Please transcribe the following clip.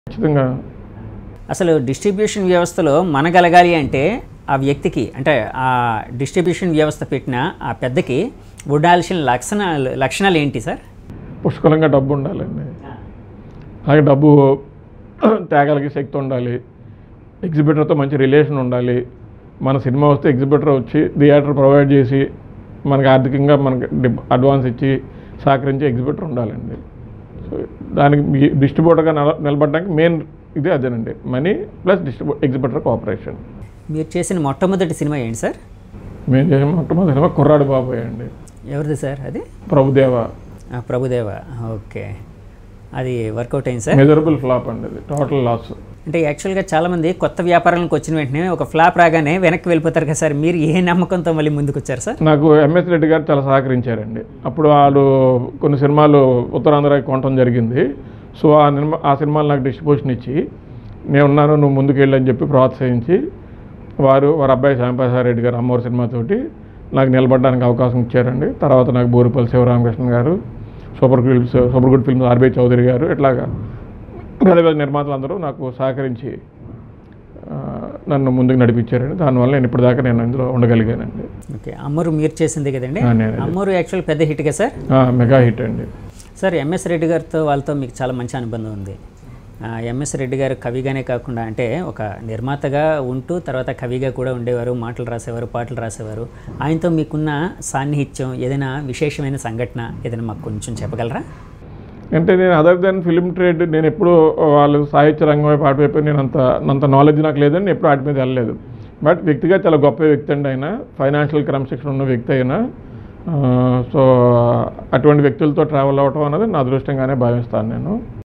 ఖచ్చితంగా. అసలు డిస్ట్రిబ్యూషన్ వ్యవస్థలో మనగలగాలి అంటే ఆ వ్యక్తికి అంటే ఆ డిస్ట్రిబ్యూషన్ వ్యవస్థ పెట్టిన ఆ పెద్దకి ఉండాల్సిన లక్షణాలు ఏంటి సార్? పుష్కలంగా డబ్బు ఉండాలండి. అలాగే డబ్బు తేగలిగే శక్తి ఉండాలి. ఎగ్జిబిటర్తో మంచి రిలేషన్ ఉండాలి. మన సినిమా వస్తే ఎగ్జిబిటర్ వచ్చి థియేటర్ ప్రొవైడ్ చేసి మనకి ఆర్థికంగా మనకి అడ్వాన్స్ ఇచ్చి సహకరించే ఎగ్జిబిటర్ ఉండాలండి. సో దానికి డిస్ట్రిబ్యూటర్గా నిలబడడానికి మెయిన్ ఇది అదేనండి, మనీ ప్లస్ ఎగ్జిబిటర్ కోఆపరేషన్. మీరు చేసిన మొట్టమొదటి సినిమా ఏంటి సార్? మేము చేసిన మొట్టమొదటి సినిమా కుర్రాడు బాబాయ్ అండి. ఎవరిది సార్ అది? ప్రభుదేవ. ప్రభుదేవ, ఓకే. అది వర్కౌట్ అయింది సార్? మెజరబుల్ ఫ్లాప్ అండి, అది టోటల్ లాస్. అంటే యాక్చువల్గా చాలామంది కొత్త వ్యాపారాలకు వచ్చిన వెంటనే ఒక ఫ్లాప్ రాగానే వెనక్కి వెళ్ళిపోతారు కదా సార్, మీరు ఏ నమ్మకంతో మళ్ళీ ముందుకు వచ్చారు సార్? నాకు ఎంఎస్ రెడ్డి గారు చాలా సహకరించారండి. అప్పుడు వాళ్ళు కొన్ని సినిమాలు ఉత్తరాంధ్రకి కొనటం జరిగింది. సో ఆ సినిమాలు నాకు డిస్ట్రిబ్యూషన్ ఇచ్చి నేనున్నాను నువ్వు ముందుకు వెళ్ళని చెప్పి ప్రోత్సహించి వారు అబ్బాయి శ్యాంప్రసాద్ రెడ్డి గారు అమ్మవారి సినిమాతోటి నాకు నిలబడడానికి అవకాశం ఇచ్చారండి. తర్వాత నాకు బోరుపల్లి శివరామకృష్ణ గారు, super good films R B Chowdary గారు, ఇట్లాగా పెద్ద పెద్ద నిర్మాతలు అందరూ నాకు సహకరించి నన్ను ముందుకు నడిపించారండి. దానివల్ల నేను ఇప్పటిదాకా నేను ఇందులో ఉండగలిగానండి. ఓకే. అమ్మరు మీరు చేసింది కదండి? అమ్మరు యాక్చువల్ పెద్ద హిట్గా సార్? మెగా హిట్ అండి సార్. ఎంఎస్ రెడ్డి గారితో వాళ్ళతో మీకు చాలా మంచి అనుబంధం ఉంది. ఎంఎస్ రెడ్డి గారు కవిగానే కాకుండా అంటే ఒక నిర్మాతగా ఉంటూ తర్వాత కవిగా కూడా ఉండేవారు, మాటలు రాసేవారు, పాటలు రాసేవారు. ఆయనతో మీకున్న సాన్నిహిత్యం, ఏదైనా విశేషమైన సంఘటన ఏదైనా మాకు కొంచెం చెప్పగలరా? అంటే నేను అదర్ దెన్ ఫిలిం ట్రేడ్ నేను ఎప్పుడు వాళ్ళు సాహిత్య రంగం వైపు ఆట వైపు నేను అంత నాలెడ్జ్ నాకు లేదని ఎప్పుడు వాటి మీద వెళ్ళలేదు. బట్ వ్యక్తిగా చాలా గొప్ప వ్యక్తి అండి ఆయన, ఫైనాన్షియల్ క్రమశిక్షణ ఉన్న వ్యక్తి అయినా. సో అటువంటి వ్యక్తులతో ట్రావెల్ అవ్వటం అనేది నా అదృష్టంగానే భావిస్తాను నేను.